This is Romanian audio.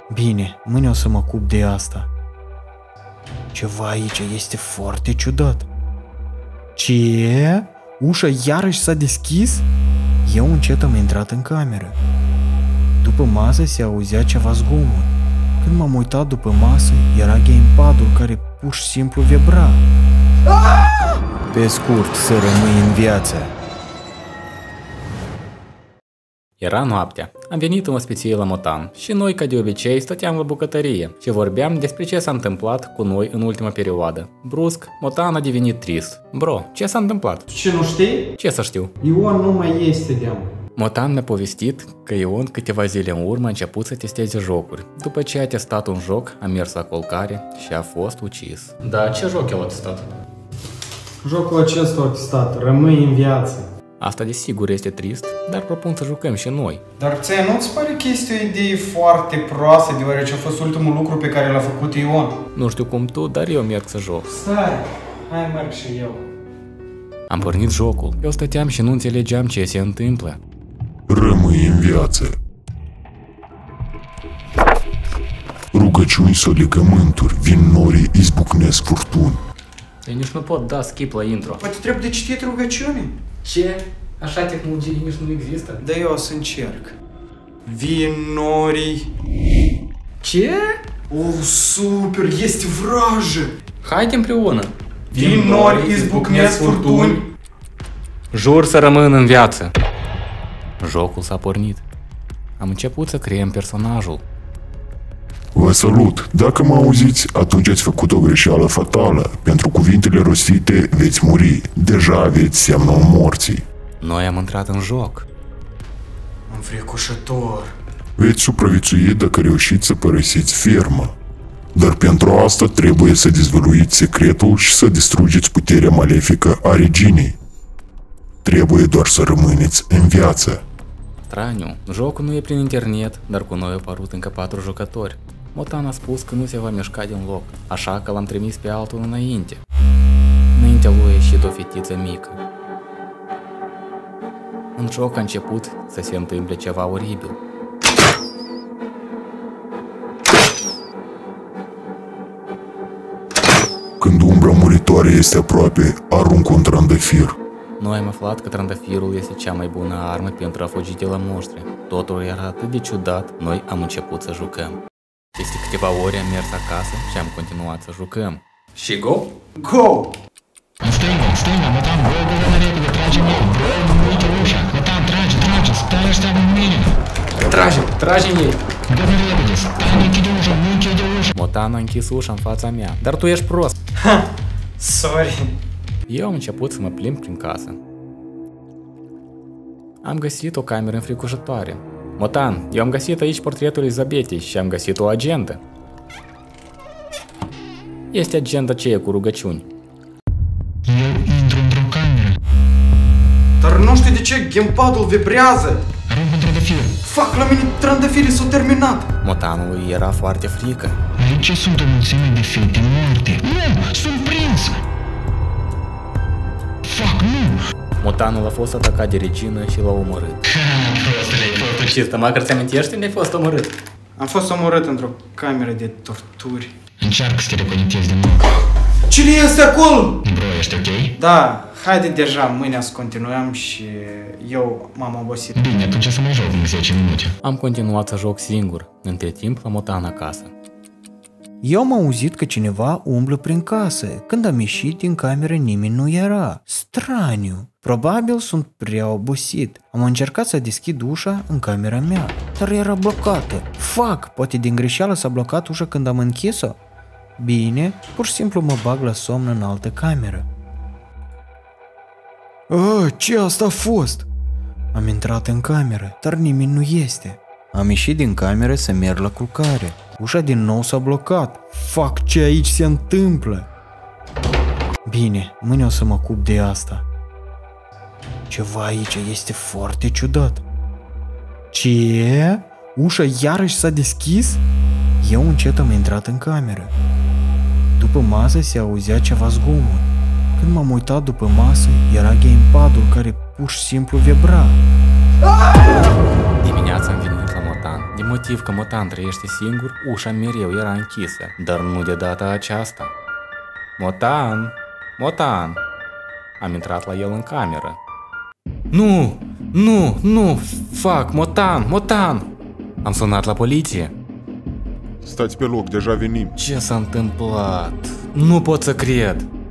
Bine, mâine o să mă ocup de asta. Ceva aici este foarte ciudat. Ce? Ușa iarăși s-a deschis? Eu încet am intrat în cameră. După masă se auzea ceva zgomot. Când m-am uitat după masă, era gamepadul care pur și simplu vibra. Pe scurt, să rămâi în viață. Era noaptea. Am venit în ospiție la Motan și noi, ca de obicei, stăteam la bucătărie și vorbeam despre ce s-a întâmplat cu noi în ultima perioadă. Brusc, Motan a devenit trist. Bro, ce s-a întâmplat? Ce, nu știi? Ce să știu? Ion nu mai este de-am. Motan mi-a povestit că Ion câteva zile în urmă a început să testeze jocuri. După ce a testat un joc, a mers la culcare și a fost ucis. Da, ce joc el a testat? Jocul acesta a testat, rămâi în viață. Asta desigur este trist, dar propun să jucăm și noi. Dar ție nu-ți pare că este o idee foarte proastă, deoarece a fost ultimul lucru pe care l-a făcut Ion? Nu știu cum tu, dar eu merg să joc. Stai, hai merg și eu. Am pornit jocul. Eu stăteam și nu înțelegeam ce se întâmplă. Rămâi în viață. Rugăciuni sau legământuri, vin norii, izbucnesc furtuni. Eu nici nu pot da skip la intro. Poate trebuie de citit rugăciuni. Ce? Așa tehnologie nici nu există? Da, eu o să încerc. Vin norii. Ce? Oh, super, este vrajă! Haide împreună! Vin nori, izbucnesc furtuni. Jur să rămân în viață. Jocul s-a pornit. Am început să creăm personajul. Vă salut! Dacă mă auziți, atunci ați făcut o greșeală fatală. Pentru cuvintele rostite veți muri. Deja aveți semnul morții. Noi am intrat în joc. Înfricoșător. Veți supraviețui dacă reușiți să părăsiți ferma. Dar pentru asta trebuie să dezvăluiți secretul și să distrugeți puterea malefică a reginei. Trebuie doar să rămâneți în viață. Straniu, jocul nu e prin internet, dar cu noi au apărut încă 4 jucători. Motan a spus că nu se va mișca din loc, așa că l-am trimis pe altul înainte. Înaintea lui a ieșit o fetiță mică. În joc a început să se întâmple ceva oribil. Când umbra muritoare este aproape, arunc un trandafir. Noi am aflat că trandafirul este cea mai bună armă pentru a fugi de la monștri. Totul era atât de ciudat, noi am început să jucăm. Peste câteva ore am mers acasă și am continuat să jucăm. Și go? Go! Stânga, Motan, bă, mai repede, trage-mi ei, bă, nu uite ușa, Motan, trage, stai ăștia cu mine. Tragem ei! Bă, mai repede, stai, nu închide ușa, nu închide ușa. Motan a închis ușa în fața mea, dar tu ești prost. Ha! Sorry. Eu am început să mă plimb prin casă. Am găsit o cameră înfricoșătoare. Motan, eu am găsit aici portretul Elizabetei și am găsit o agendă. Este agenda aceea cu rugăciuni. Eu intru într-o cameră. Dar nu știu de ce gamepadul vibrează. Arunc un trandafir. Fac, la mine trandafirii s-au terminat. Motanului era foarte frică. Aici sunt o mulțime de fete moarte. Nu, sunt prins. Fac, nu. Motanul a fost atacat de regină și l-a omorât. Și măcar ți amintești unde ai fost omorât? Am fost omorât într-o cameră de torturi. Încearcă să te reconectezi din nou. Cine este acolo? Bro, ești ok? Da, haide deja, mâine să continuăm și eu m-am obosit. Bine, atunci să mai joc în 10 minute. Am continuat să joc singur, între timp la Motan acasă. Eu am auzit că cineva umblă prin casă. Când am ieșit din cameră, nimeni nu era. Straniu. Probabil sunt prea obosit. Am încercat să deschid ușa în camera mea, dar era blocată. Fac, poate din greșeală s-a blocat ușa când am închis-o? Bine, pur și simplu mă bag la somn în altă cameră. Ce asta a fost? Am intrat în cameră, dar nimeni nu este. Am ieșit din cameră să merg la culcare. Ușa din nou s-a blocat. Fac, ce aici se întâmplă? Bine, mâine o să mă ocup de asta. Ceva aici este foarte ciudat. Ce? Ușa iarăși s-a deschis? Eu încet am intrat în cameră. După masă se auzea ceva zgomot. Când m-am uitat după masă, era gamepadul care pur și simplu vibra. Dimineața am venit la Motan Din motiv că Motan trăiește singur, ușa mereu era închisă, dar nu de data aceasta. Motan! Motan! Am intrat la el în cameră. Nu! Fuck! Motan! Motan! Am sunat la poliție. Stați pe loc, deja venim. Ce s-a întâmplat? Nu pot să cred!